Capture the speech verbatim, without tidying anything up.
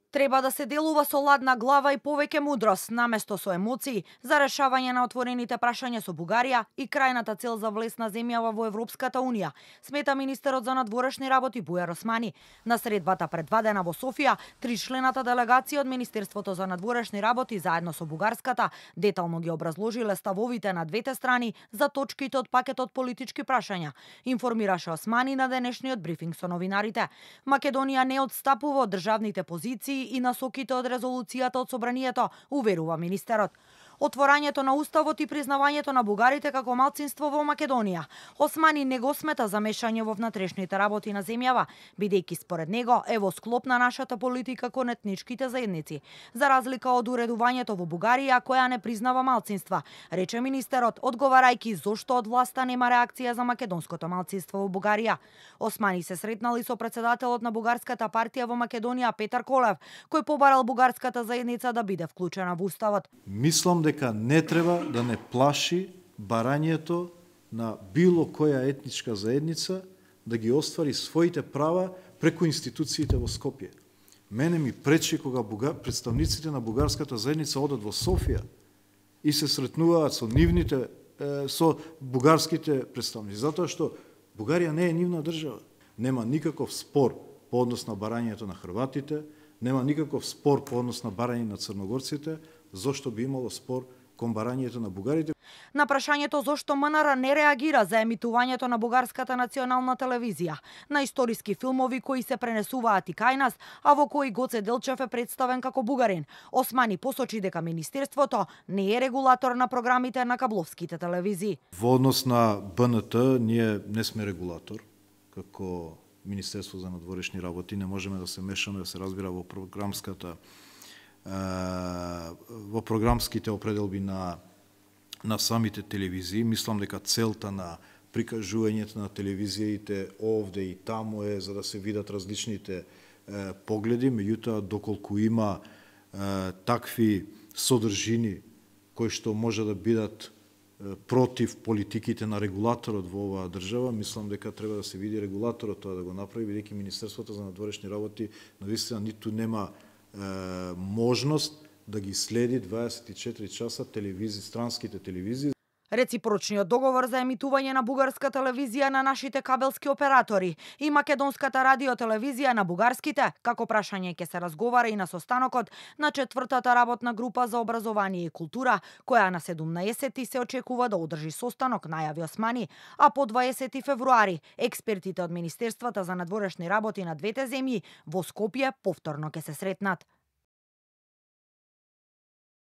Треба да се делува со ладна глава и повеќе мудрост, наместо со емоции, за решавање на отворените прашања со Бугарија и крајната цел за влез на земјава во Европската Унија, смета министерот за надворешни работи Бујар Османи. На средбата предвадена во Софија, тричлената делегација од Министерството за надворешни работи заедно со бугарската детално ги образложиле ставовите на двете страни за точките од пакетот политички прашања, информираше Османи на денешниот брифинг со новинарите. Македонија не одстапува од државните позиции и насоките од резолуцијата од собранието, уверува министерот. Отворањето на уставот и признавањето на бугарите како малцинство во Македонија. Османи не го смета за мешање во внатрешните работи на земјава, бидејќи според него е во склоп на нашата политика кон етничките заедници, за разлика од уредувањето во Бугарија која не признава малцинства, рече министерот, одговарајќи зошто од власта нема реакција за македонското малцинство во Бугарија. Османи се сретнали со председателот на бугарската партија во Македонија Петар Колев, кој побарал бугарската заедница да биде вклучена во уставот. Мислам дека не треба да не плаши барањето на било која етничка заедница да ги оствари своите права преку институциите во Скопје. Мене ми пречи кога бугар... представниците на бугарската заедница одат во Софија и се сретнуваат со нивните, со бугарските представници, затоа што Бугарија не е нивна држава. Нема никаков спор по однос на барањето на хрватите, нема никаков спор по однос на барање на црногорците, зошто би имало спор кон барањето на бугарите. На прашањето зошто МНР не реагира за емитувањето на бугарската национална телевизија, на историски филмови кои се пренесуваат и кај нас, а во кои Гоце Делчев е представен како бугарин, Османи посочи дека министерството не е регулатор на програмите на кабловските телевизии. Во однос на БНТ ние не сме регулатор, како Министерство за надворешни работи, не можеме да се мешаме, да се разбира во програмската во програмските определби на на самите телевизии. Мислам дека целта на прикажувањето на телевизиите овде и таму е за да се видат различните е, погледи, меѓутоа доколку има е, такви содржини кои што може да бидат е, против политиките на регулаторот во оваа држава, мислам дека треба да се види регулаторот тоа да го направи, бидејќи Министерството за надворешни работи навистина ниту нема е, можност да ги следи дваесет и четири часа телевизии, странските телевизии. Реципрочниот договор за емитување на бугарска телевизија на нашите кабелски оператори и македонската радиотелевизија на бугарските, како прашање ќе се разговара и на состанокот на четвртата работна група за образование и култура, која на седумнаесети се очекува да одржи состанок, најави Османи, а по дваесети февруари експертите од Министерствата за надворешни работи на двете земји во Скопје повторно ќе се сретнат.